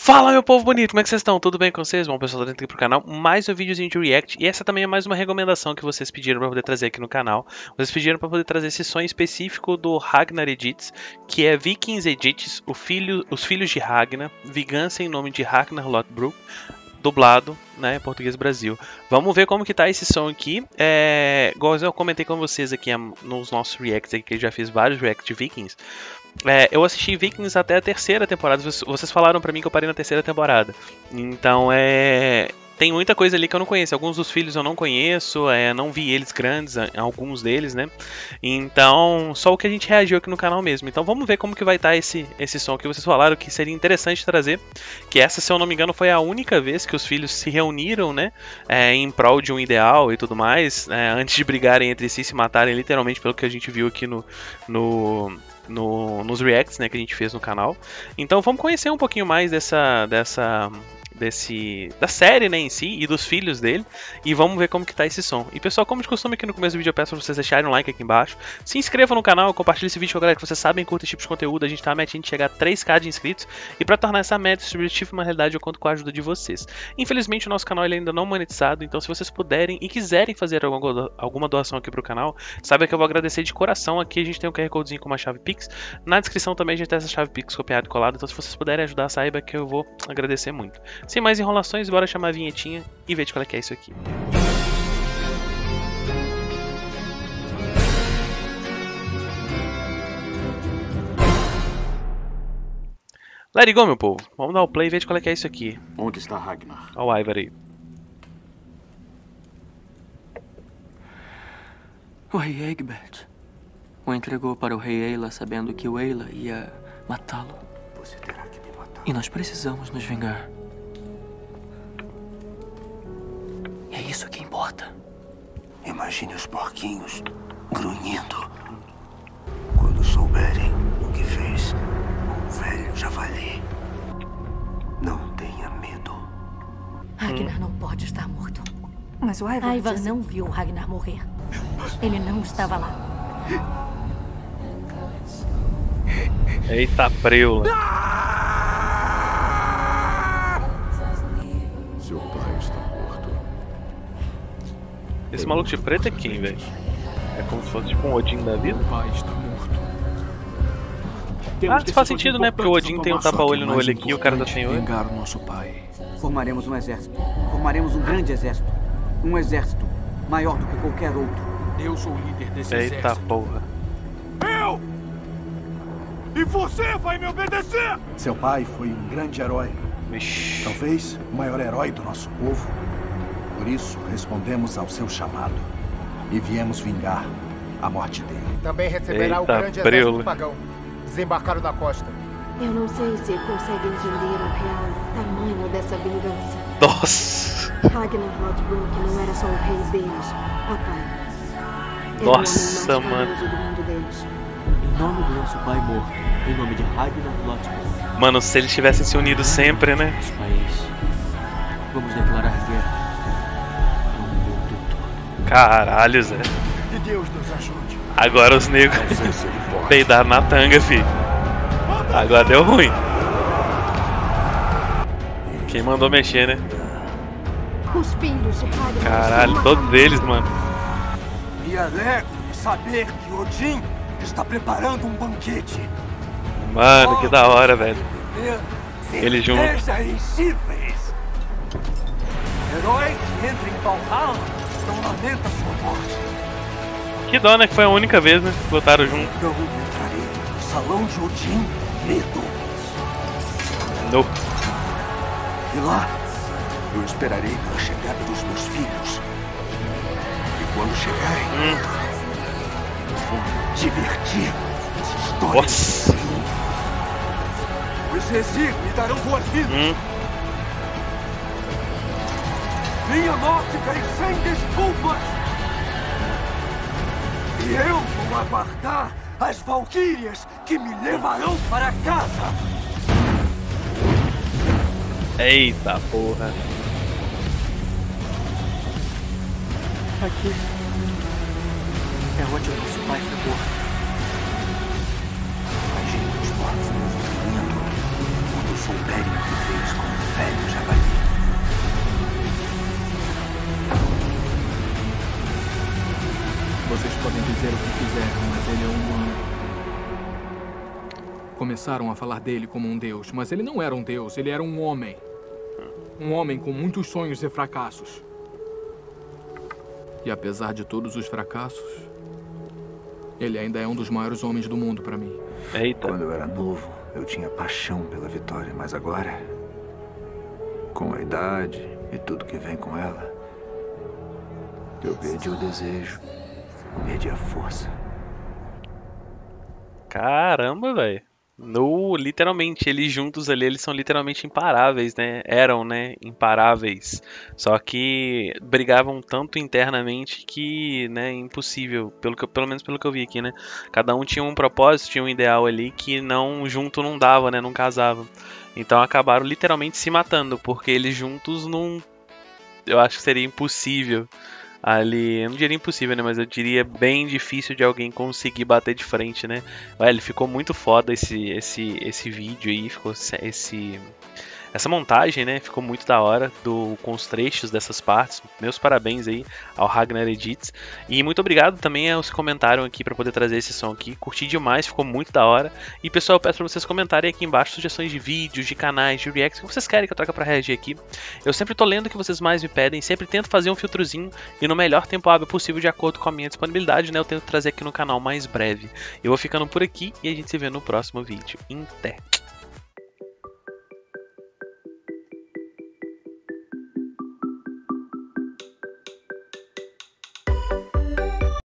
Fala, meu povo bonito, como é que vocês estão? Tudo bem com vocês? Bom, pessoal, tô dentro aqui pro canal, mais um videozinho de react. E essa também é mais uma recomendação que vocês pediram pra poder trazer aqui no canal. Vocês pediram pra poder trazer esse som específico do Ragnar Edits, que é Vikings Edits, os filhos de Ragnar, vingança em nome de Ragnar Lothbrok, dublado, né, português Brasil. Vamos ver como que tá esse som aqui. Igual eu comentei com vocês aqui nos nossos reacts aqui, que eu já fiz vários reacts de Vikings. Eu assisti Vikings até a terceira temporada. Vocês falaram pra mim que eu parei na terceira temporada. Então tem muita coisa ali que eu não conheço. Alguns dos filhos eu não conheço, não vi eles grandes, alguns deles, né? Então, só o que a gente reagiu aqui no canal mesmo. Então vamos ver como que vai estar esse som que vocês falaram que seria interessante trazer. Que essa, se eu não me engano, foi a única vez que os filhos se reuniram, né? Em prol de um ideal e tudo mais. Antes de brigarem entre si, se matarem, literalmente, pelo que a gente viu aqui nos reacts, né, que a gente fez no canal. Então vamos conhecer um pouquinho mais da série, né, em si, e dos filhos dele, e vamos ver como que tá esse som. E pessoal, como de costume aqui no começo do vídeo eu peço pra vocês deixarem um like aqui embaixo, se inscrevam no canal, compartilhem esse vídeo com a galera que vocês sabem curta esse tipo de conteúdo. A gente tá metendo de chegar a 3k de inscritos, e pra tornar essa meta subjetiva uma realidade eu conto com a ajuda de vocês. Infelizmente o nosso canal ele ainda não é monetizado, então se vocês puderem e quiserem fazer alguma doação aqui pro canal, saiba que eu vou agradecer de coração. Aqui a gente tem um QR Codezinho com uma chave Pix, na descrição também a gente tem essa chave Pix copiada e colada, então se vocês puderem ajudar, saiba que eu vou agradecer muito. Sem mais enrolações, bora chamar a vinhetinha e ver de qual é que é isso aqui. Let it go, meu povo. Vamos dar o play e ver de qual é que é isso aqui. Onde está Ragnar? Olha o Ivar aí. O rei Egbert o entregou para o rei Eila sabendo que o Eila ia matá-lo. Você terá que me matar. E nós precisamos nos vingar. É isso que importa. Imagine os porquinhos grunhindo quando souberem o que fez com o velho javali. Não tenha medo. Ragnar não pode estar morto. Mas o Ivar... Ivar não viu o Ragnar morrer. Ele não estava lá. Eita preula. Seu pai está morto. Esse maluco de preto é quem, velho? É como se fosse tipo um Odin da vida? Meu pai está morto. Isso faz sentido, né? Porque o Odin tem um tapa-olho no olho aqui e o cara tá sem olho. Vingar o nosso pai. Formaremos um exército. Formaremos um grande exército. Um exército maior do que qualquer outro. Eu sou o líder desse Eita exército. porra. Eu! E você vai me obedecer! Seu pai foi um grande herói. Vixe. Talvez o maior herói do nosso povo. Por isso, respondemos ao seu chamado e viemos vingar a morte dele. Também receberá o Eita, grande preula. exército pagão. Desembarcaram na costa. Eu não sei se consegue entender o real tamanho dessa vingança. Nossa. Ragnar Lothbrok não era só o rei deles, papai. Era Nossa, o homem mais mano. famoso do mundo deles. Em nome do nosso pai morto, em nome de Ragnar Lothbrok, Mano, se eles tivessem se unido sempre, né? nosso país, vamos declarar guerra ao mundo todo. Caralho, Zé. Que Deus nos ajude. Agora os negros peidaram na tanga, fi. Agora deu ruim. Quem mandou mexer, né? Os filhos de Ragnar. Caralho, todos eles, mano. Me alegro de saber que Odin está preparando um banquete. Mano, que da hora, velho. Eles juntos. Certeza em Sílveres. Heróis que entram em Valhalla não lamenta sua morte. Que dó, né? Que foi a única vez, né? Que lutaram junto. Não entrarei no salão de Odin medo. No. E lá, eu esperarei pela chegada dos meus filhos. E quando chegarem, vou me divertir nessa história. Nossa. Os Exir me darão boas-vindas. Minha morte vem sem desculpas. E eu vou aguardar as valquírias que me levarão para casa. Eita porra. Aqui é onde o nosso pai foi morto. Imagine os porcos movimento quando souberem o que fez com o velho javali. Vocês podem dizer o que quiserem, mas ele é um humano. Começaram a falar dele como um deus, mas ele não era um deus, ele era um homem. Um homem com muitos sonhos e fracassos. E apesar de todos os fracassos, ele ainda é um dos maiores homens do mundo para mim. Eita. Quando eu era novo, eu tinha paixão pela vitória, mas agora, com a idade e tudo que vem com ela, eu perdi o desejo, perdi a força. Caramba, velho. Literalmente, eles juntos ali, eles são literalmente imparáveis, né? Eram, né? Imparáveis. Só que brigavam tanto internamente que, né? Impossível. Pelo menos pelo que eu vi aqui, né? Cada um tinha um propósito, tinha um ideal ali que não junto não dava, né? Não casava. Então acabaram literalmente se matando, porque eles juntos não... Eu acho que seria impossível. Ali, eu não diria impossível, né? Mas eu diria bem difícil de alguém conseguir bater de frente, né? Ele ficou muito foda esse vídeo aí, ficou essa montagem, né? Ficou muito da hora com os trechos dessas partes. Meus parabéns aí ao Ragnar Edits. E muito obrigado também aos que comentaram aqui para poder trazer esse som aqui. Curti demais, ficou muito da hora. E pessoal, eu peço para vocês comentarem aqui embaixo sugestões de vídeos, de canais, de reacts que vocês querem que eu traga para reagir aqui. Eu sempre tô lendo o que vocês mais me pedem, sempre tento fazer um filtrozinho e no melhor tempo hábil possível de acordo com a minha disponibilidade, né? Eu tento trazer aqui no canal mais breve. Eu vou ficando por aqui e a gente se vê no próximo vídeo. Até!